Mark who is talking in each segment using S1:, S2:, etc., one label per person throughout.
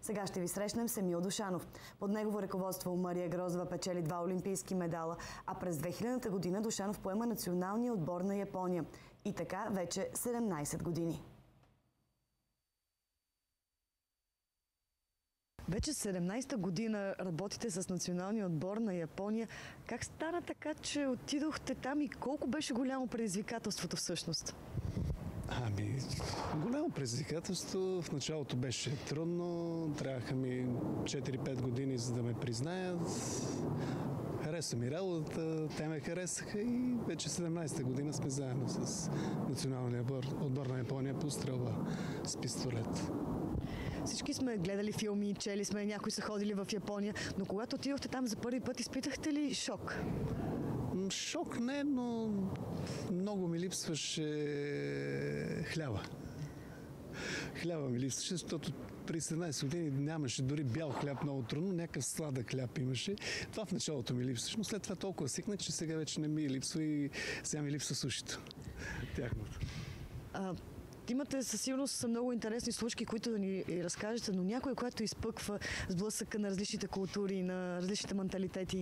S1: Сега ще ви срещнем с Емил Душанов. Под негово ръководство Мария Грозова печели 2 олимпийски медала, а през 2000-та година Душанов поема националния отбор на Япония. И така вече 17 години. Вече 17-та година работите с националния отбор на Япония. Как стана така, че отидохте там и колко беше голямо предизвикателството всъщност?
S2: Голямо предизвикателство. В началото беше трудно. Трябваха ми 4-5 години, за да ме признаят. Хареса ми работата, те ме харесаха и вече 17-та година сме заедно с националния отбор на Япония по стрелба с пистолет.
S1: Всички сме гледали филми, чели сме, някои са ходили в Япония, но когато отидохте там за първи път, изпитахте ли шок?
S2: Шок не, но много ми липсваше хляба. Хляба ми липсваше, защото при 17 години нямаше дори бял хляб, много трудно, някакъв сладък хляб имаше. Това в началото ми липсваше, но след това толкова свикнах, че сега вече не ми липсва и сега ми липсва сушито. Тяхното.
S1: Имате със сигурност много интересни случки, които да ни разкажете, но някой, който изпъква сблъсъка на различните култури, на различните менталитети?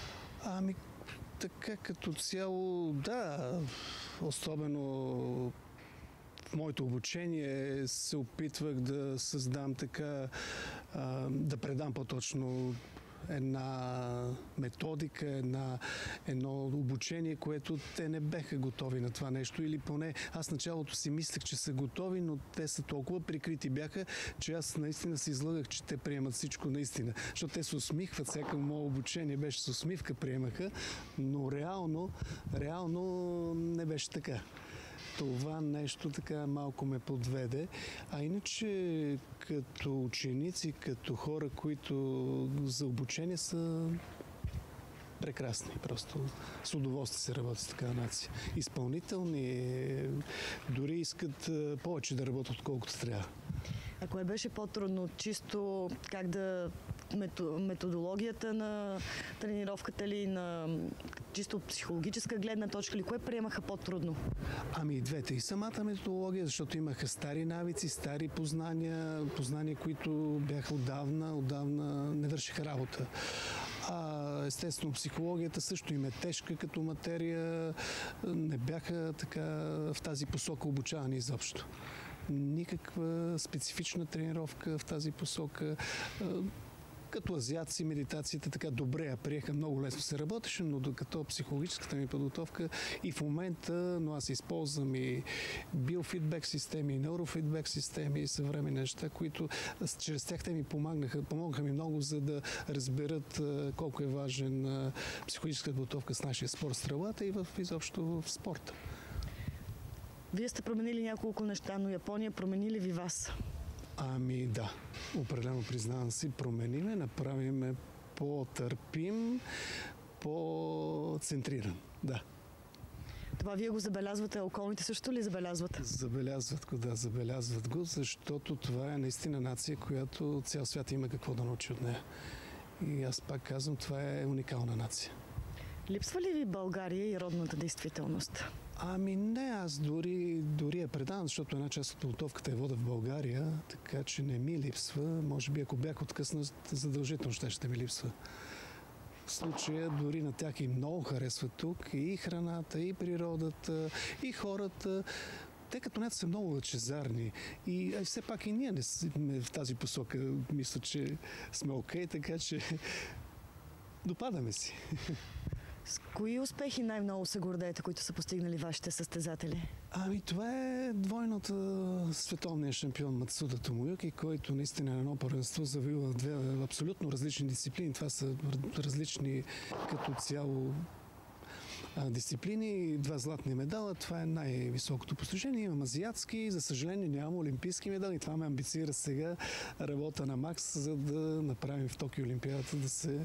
S2: Така като цяло, да, особено в моето обучение се опитвах да създам така, да предам по-точно една методика, едно обучение, което те не беха готови на това нещо, или поне аз началото си мислех, че са готови, но те са толкова прикрити бяха, че аз наистина си излъгах, че те приемат всичко наистина. Защото те се усмихват, всяко мое обучение беше с усмивка приемаха, но реално не беше така. Това нещо така малко ме подведе. А иначе като ученици, като хора, които за обучение са прекрасни. Просто с удоволствие се работи с такава нация. Изпълнителни, дори искат повече да работят, отколкото трябва.
S1: А кое беше по-трудно? Чисто как да методологията на тренировката ли, на чисто психологическа гледна точка ли? Кое приемаха по-трудно?
S2: Двете. И самата методология, защото имаха стари навици, стари познания, които бяха отдавна не вършиха работа. Естествено, психологията също им е тежка като материя. Не бяха така в тази посока обучавани изобщо. Никаква специфична тренировка в тази посока. Като азиатци медитацията така добре я приеха, много лесно се работеше, но докато психологическата ми подготовка и в момента, но аз използвам и биофидбек системи, и неурофидбек системи, и съвременни неща, които чрез тях те ми помогнаха ми много, за да разберат колко е важен психологическа подготовка с нашия спорт, стрелата и изобщо в спорта.
S1: Вие сте променили няколко неща, но Япония промени ли ви вас?
S2: Да, определено признавам си, промениме, направиме по-търпим, по-центриран, да.
S1: Това вие го забелязвате, а околните също ли забелязват?
S2: Забелязват го, защото това е наистина нация, която цял свят има какво да научи от нея. И аз пак казвам, това е уникална нация.
S1: Липсва ли ви България и родната действителност?
S2: Не, аз дори я предавам, защото една част от подготовката е вода в България, така че не ми липсва. Може би ако бях откъснат, задължително ще ми липсва. В случая дори на тях и много харесват тук и храната, и природата, и хората. Те като не са много лъчезарни и все пак и ние не сме в тази посока. Мисля, че сме окей, така че допадаме си.
S1: С кои успехи най-много се гордеете, които са постигнали вашите състезатели?
S2: Това е двойната световния шампион Мацуда Томоюки, който наистина на едно първенство завоюва две абсолютно различни дисциплини. Това са различни като цяло дисциплини, 2 златни медала. Това е най-високото постижение. Имам азиатски, за съжаление нямам олимпийски медал и това ме амбицира сега. Работа на макс, за да направим в Токио Олимпиадата да се...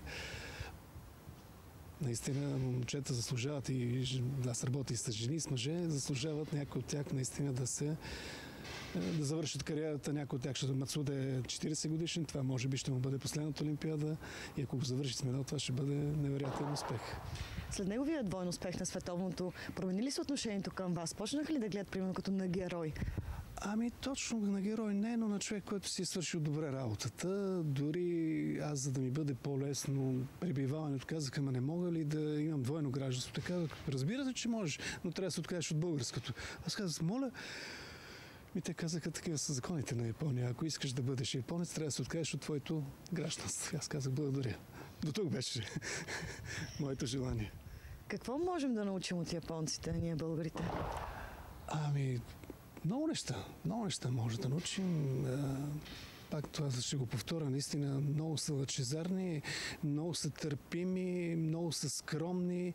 S2: Наистина момчета заслужават и аз работя и с жени, с мъже, заслужават някои от тях наистина да завършат кариерата. Някой от тях ще Мацуда е 40 годишен, това може би ще му бъде последната олимпиада и ако го завърши с медал, това ще бъде невероятен успех.
S1: След неговия двойен успех на световното, промени ли се отношението към вас? Почнаха ли да гледат примерно като на герой?
S2: Ами точно на герой не, но на човек, който си е свършил добре работата. Дори аз, за да ми бъде по-лесно пребиваването, казаха, ама не мога ли да имам двойно гражданство? Така, разбира се, че можеш, но трябва да се откажеш от българското. Аз казах, моля, те казаха, такива са законите на Япония. Ако искаш да бъдеш японец, трябва да се откажеш от твоето гражданство. Аз казах, благодаря. До тук беше моето желание.
S1: Какво можем да научим от японците, ние българите?
S2: Ами, много неща може да научим. Пак това ще го повторя, наистина много са лъчезарни, много са търпими, много са скромни.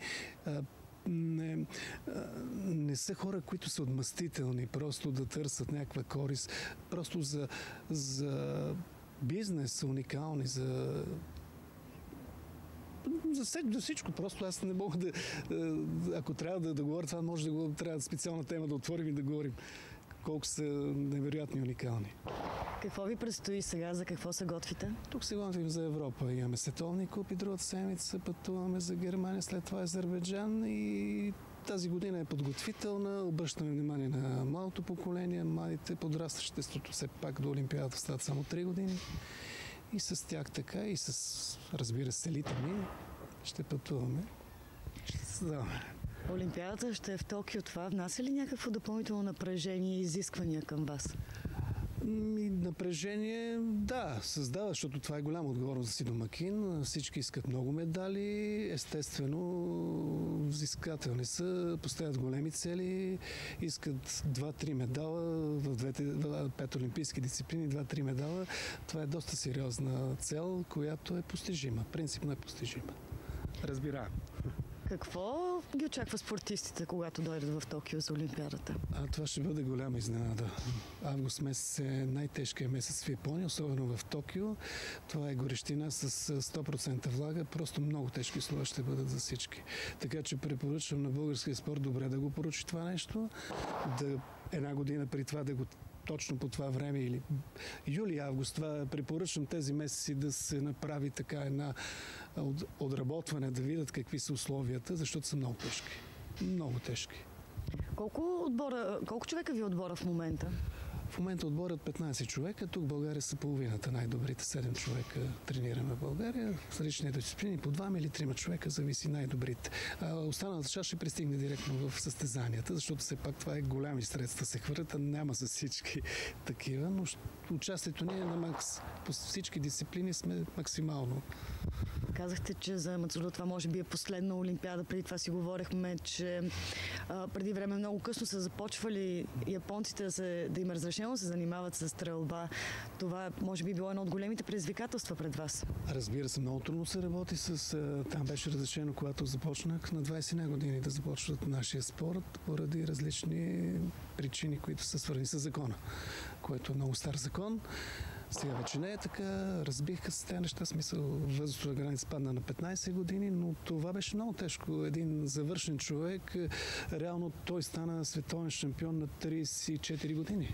S2: Не са хора, които са отмъстителни, просто да търсят някаква корист. Просто за бизнес са уникални, за всичко. Просто аз не мога да... Ако трябва да говоря, това може трябва специална тема да отворим и да говорим колко са невероятни уникални.
S1: Какво ви предстои сега? За какво се готвите?
S2: Тук се готвим за Европа. Имаме световни купи, другата седмица пътуваме за Германия, след това Азербайджан и тази година е подготвителна. Обръщаме внимание на младото поколение, младите подрастващите, защото все пак до Олимпиадата стават само 3 години. И с тях така, и с, разбира се, елита ми ще пътуваме. Ще се създаваме.
S1: Олимпиадата ще е в Токио. Това внася ли някакво допълнително напрежение и изисквания към вас?
S2: Напрежение, да, създава, защото това е голяма отговорност за си домакин. Всички искат много медали, естествено, взискателни са, поставят големи цели, искат 2-3 медала в 5 олимпийски дисциплини, 2-3 медала. Това е доста сериозна цел, която е постижима, принципно е постижима. Разбираем.
S1: Какво ги очаква спортистите, когато дойдат в Токио за Олимпиадата?
S2: Това ще бъде голяма изненада. Август месец е най-тежкият месец в Япония, особено в Токио. Това е горещина с 100% влага. Просто много тежки условия ще бъдат за всички. Така че препоръчвам на българския спорт добре да го поручи това нещо. Една година при това да го точно по това време или юли-август. Това препоръчвам тези месеци да се направи така една отработване, да видят какви са условията, защото са много тежки. Много тежки.
S1: Колко човека ви е отбора в момента?
S2: В момента отборът 15 човека, тук в България са половината, най-добрите 7 човека тренираме в България. В различни дисциплини по 2 или 3 човека зависи най-добрите. Останалата част ще пристигне директно в състезанията, защото все пак това е голями средства се хвърлят, а няма за всички такива, но участието ни е на макс. По всички дисциплини сме максимално.
S1: Казахте, че за Мацудо това може би е последна олимпиада. Преди това си говорихме, че преди време много късно са започвали японците да им разрешено да се занимават с стрелба. Това може би било едно от големите предизвикателства пред вас.
S2: Разбира се, много трудно се работи там беше разрешено, когато започнах на 20 години да започват нашия спорт поради различни причини, които са свързани с закона, което е много стар закон. Сега вече не е така, разбиха се тези неща, смисъл възрастова граница падна на 15 години, но това беше много тежко. Един завършен човек, реално той стана световен шампион на 34 години,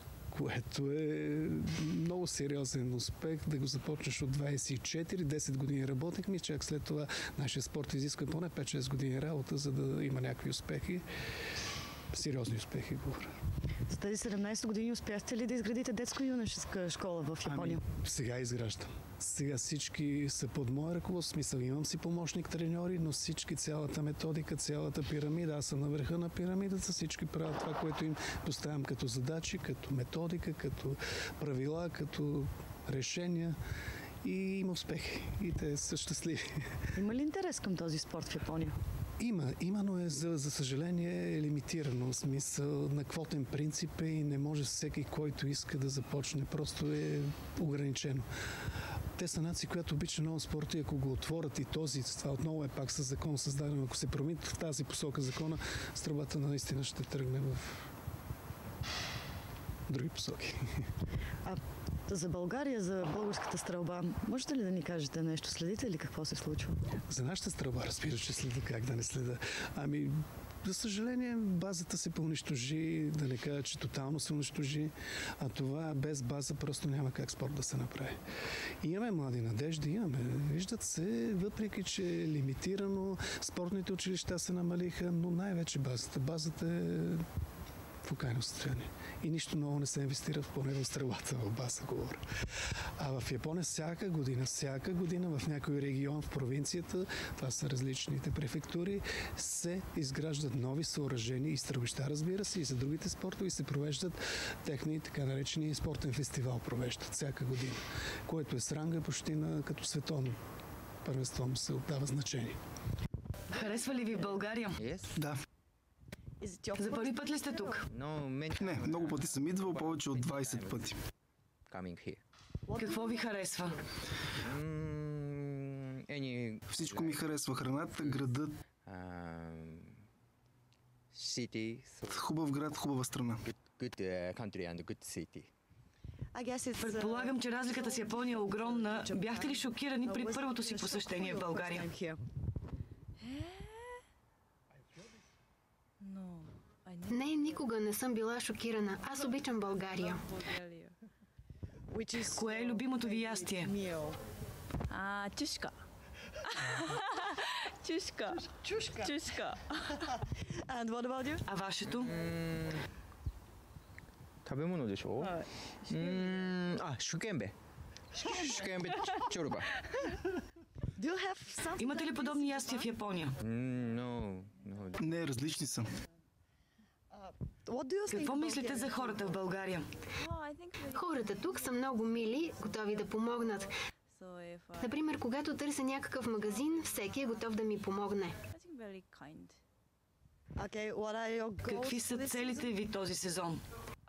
S2: което е много сериозен успех да го започнеш от 24, 10 години работихме и чак след това нашия спорт изисква поне 5-6 години работа, за да има някакви успехи. Сериозни успехи, говоря.
S1: За тези 17 години успяхте ли да изградите детско-юношеска школа в Япония?
S2: Сега изграждам. Сега всички са под моя ръководство. Смисъл, имам си помощник треньори, но всички, цялата методика, цялата пирамида, аз съм на върха на пирамидата, всички правят това, което им поставям като задачи, като методика, като правила, като решения. И има успехи. И те са щастливи.
S1: Има ли интерес към този спорт в Япония?
S2: Има, но е за съжаление е лимитирано. В смисъл на квотен принцип и не може всеки, който иска да започне. Просто е ограничено. Те са нации, която обича много спорта и ако го отворят и това отново е пак със закон създаден, ако се промени в тази посока закона, стрелбата наистина ще тръгне в други посоки.
S1: За България, за българската стрелба, можете ли да ни кажете нещо? Следите ли какво се случва?
S2: За нашата стрелба, разбира, че следа, как да не следа. За съжаление, базата се поунищожи, да не кажа, че тотално се унищожи, а това без база просто няма как спорт да се направи. Имаме млади надежди, имаме. Виждат се, въпреки че е лимитирано, спортните училища се намалиха, но най-вече базата. Базата е в окаяно състояние. И нищо ново не се инвестира, поне в стрелата, в баса говоря. А в Япония всяка година в някой регион в провинцията, това са различните префектури, се изграждат нови съоръжения и стрелбища, разбира се, и за другите спортове се провеждат техни така наречени спортен фестивал провеждат всяка година, което е с ранга почти като световно първенство му се отдава значение.
S1: Харесва ли ви в България?
S3: Да.
S1: За първи път ли сте тук?
S3: Не, много пъти съм идвал, повече от 20 пъти.
S1: Какво ви харесва?
S3: Всичко ми харесва. Храната, градът. Хубав град, хубава страна.
S1: Предполагам, че разликата с Япония е огромна. Бяхте ли шокирани при първото си посещение в България?
S4: Не, никога не съм била шокирана. Аз обичам България.
S1: Кое е любимото ви ястие?
S5: Чушка. Чушка. And what about you?
S1: А вашето?
S6: 食べ物でしょシュケンベチョルバ
S5: Do you have something?
S1: Имате ли подобни ястия в Япония?
S3: Не, различни са.
S5: What do you think?
S1: Какво мислите за хората в България?
S4: Хората тук са много мили, готови да помогнат. Например, когато търся някакъв магазин, всеки е готов да ми помогне.
S5: Okay, what are your goals?
S1: Какви са целите ви този сезон?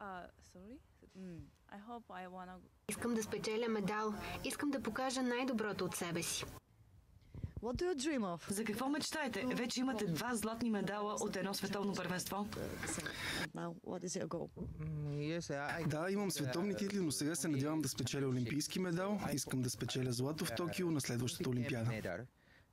S4: Искам да спечеля медал. Искам да покажа най-доброто от себе си.
S5: What do you dream of?
S1: За какво мечтаете? Вече имате 2 златни медала от едно световно първенство.
S5: Now, what is your goal?
S3: Да, имам световни титли, но сега се надявам да спечеля олимпийски медал. Искам да спечеля злато в Токио на следващата олимпиада.